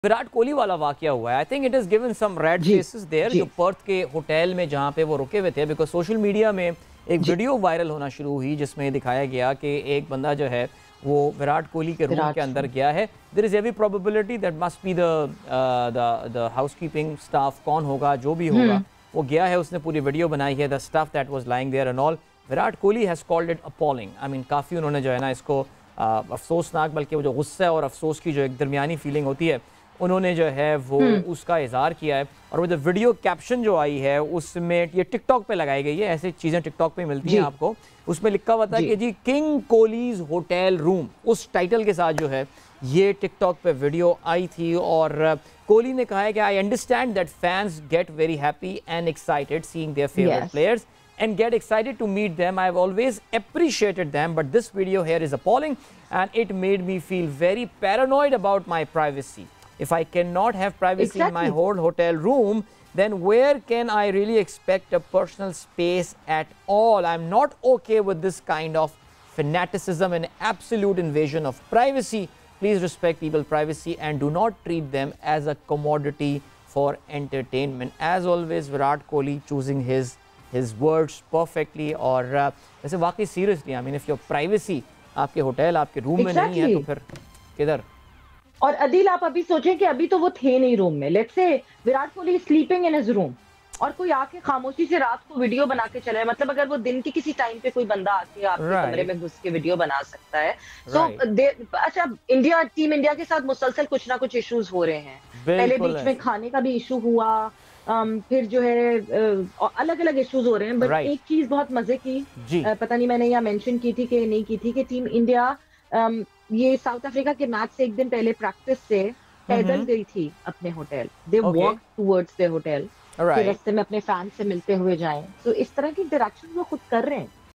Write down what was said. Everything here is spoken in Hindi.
विराट कोहली वाला वाकया हुआ है। I think it is given some red faces there, जो पर्थ के होटल में जहां पे वो रुके हुए थे, बिकॉज सोशल मीडिया में एक वीडियो वायरल होना शुरू हुई जिसमें दिखाया गया कि एक बंदा जो है वो विराट कोहली के रूम के अंदर गया है। There is every probability that must be the housekeeping staff, कौन होगा जो भी होगा, वो गया है, उसने पूरी वीडियो बनाई है, the stuff that was lying there and all. Virat Kohli has called it appalling. I mean काफ़ी उन्होंने जो है ना इसको अफसोसनाक, बल्कि वो जो गुस्सा और अफसोस की जो एक दरमियानी फीलिंग होती है उन्होंने जो है वो उसका इजहार किया है। और वो जो वीडियो कैप्शन जो आई है उसमें, ये टिकटॉक पे लगाई गई है, ऐसी चीज़ें टिकटॉक पे मिलती हैं आपको, उसमें लिखा हुआ था कि जी किंग कोहलीज होटल रूम, उस टाइटल के साथ जो है ये टिकटॉक पे वीडियो आई थी। और कोहली ने कहा है कि I understand that fans get very happy and excited seeing their favourite players and get excited to meet them. I've always appreciated them, but this video here is appalling and it made me feel very paranoid about my privacy. If I cannot have privacy in my whole hotel room, then where can I really expect a personal space at all? I'm not okay with this kind of fanaticism and absolute invasion of privacy. Please respect people's privacy and do not treat them as a commodity for entertainment. As always, Virat Kohli choosing his words perfectly. और वैसे वाकई seriously, I mean if your privacy आपके होटल, आपके रूम में नहीं है तो फिर किधर? और अदील, आप अभी सोचें कि अभी तो वो थे नहीं रूम में, let's say Virat Kohli sleeping in his room और कोई आके खामोशी से रात को वीडियो बना के चला है, मतलब अगर वो दिन के किसी टाइम पे कोई बंदा आके आपके कमरे में घुस के वीडियो बना सकता है। अच्छा, टीम इंडिया के साथ मुसलसल कुछ ना कुछ इश्यूज हो रहे हैं। पहले बीच में खाने का भी इशू हुआ, फिर जो है अलग अलग इश्यूज हो रहे हैं। बट एक चीज बहुत मजे की, पता नहीं मैंने यहाँ मेंशन की थी कि नहीं की थी, कि टीम इंडिया ये साउथ अफ्रीका के मैच से एक दिन पहले प्रैक्टिस से पैदल गई थी अपने hotel. They walk towards their hotel, रास्ते में अपने फैन से मिलते हुए जाएं। तो इस तरह की इंटरेक्शन वो खुद कर रहे हैं।